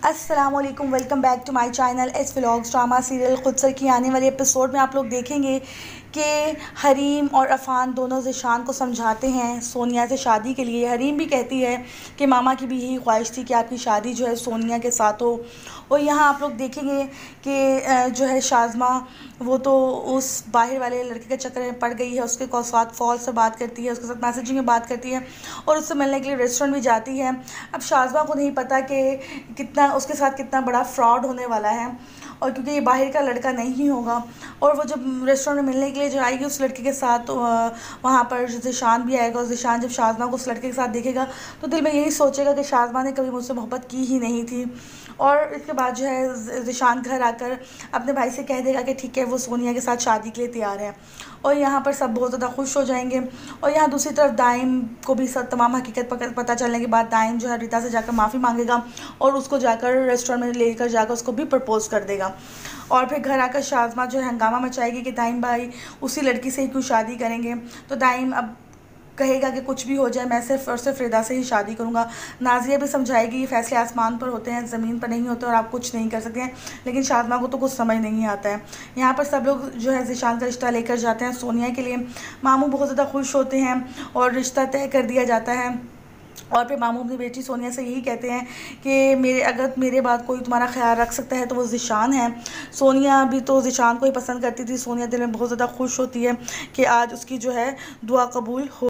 अस्सलामुअलैकुम, welcome back to my channel S vlogs. Drama serial Khudsar की आने वाले एपिसोड में आप लोग देखेंगे कि हरीम और अफ़ान दोनों ज़ीशान को समझाते हैं सोनिया से शादी के लिए। हरीम भी कहती है कि मामा की भी यही ख्वाहिश थी कि आपकी शादी जो है सोनिया के साथ हो। और यहाँ आप लोग देखेंगे कि जो है शाज़मा वो तो उस बाहर वाले लड़के के चक्कर में पड़ गई है, उसके साथ कॉल से बात करती है, उसके साथ मैसेजिंग में बात करती है और उससे मिलने के लिए रेस्टोरेंट भी जाती है। अब शाज़मा को नहीं पता कि कितना उसके साथ कितना बड़ा फ्रॉड होने वाला है, और क्योंकि ये बाहर का लड़का नहीं होगा। और वो जब रेस्टोरेंट में मिलने के लिए जो आएगी उस लड़के के साथ, वहाँ पर ज़ीशान भी आएगा। और ज़ीशान जब शाज़मा को उस लड़के के साथ देखेगा तो दिल में यही सोचेगा कि शाज़मा ने कभी मुझसे मोहब्बत की ही नहीं थी। और इसके बाद जो है ज़ीशान घर आकर अपने भाई से कह देगा कि ठीक है वो सोनिया के साथ शादी के लिए तैयार है। और यहाँ पर सब बहुत ज़्यादा खुश हो जाएंगे। और यहाँ दूसरी तरफ दाइम को भी सब तमाम हकीकत पता चलने के बाद दाइम जो है रीता से जाकर माफ़ी मांगेगा और उसको जाकर रेस्टोरेंट में लेकर जाकर उसको भी प्रपोज़ कर देगा। और फिर घर आकर शाज़मा जो है हंगामा मचाएगी कि दाइम भाई उसी लड़की से ही क्यों शादी करेंगे। तो दाइम अब कहेगा कि कुछ भी हो जाए मैं सिर्फ़ और सिर्फ रिदा से ही शादी करूँगा। नाज़िया भी समझाएगी ये फ़ैसले आसमान पर होते हैं, ज़मीन पर नहीं होते और आप कुछ नहीं कर सकते हैं। लेकिन शाज़मा को तो कुछ समझ नहीं आता है। यहाँ पर सब लोग जो है ज़ीशान का रिश्ता लेकर जाते हैं सोनिया के लिए। मामू बहुत ज़्यादा खुश होते हैं और रिश्ता तय कर दिया जाता है। और फिर मामू अपनी बेटी सोनिया से यही कहते हैं कि अगर मेरे बाद कोई तुम्हारा ख्याल रख सकता है तो वो ज़ीशान है। सोनिया भी तो ज़ीशान को ही पसंद करती थी। सोनिया दिल में बहुत ज़्यादा खुश होती है कि आज उसकी जो है दुआ कबूल हो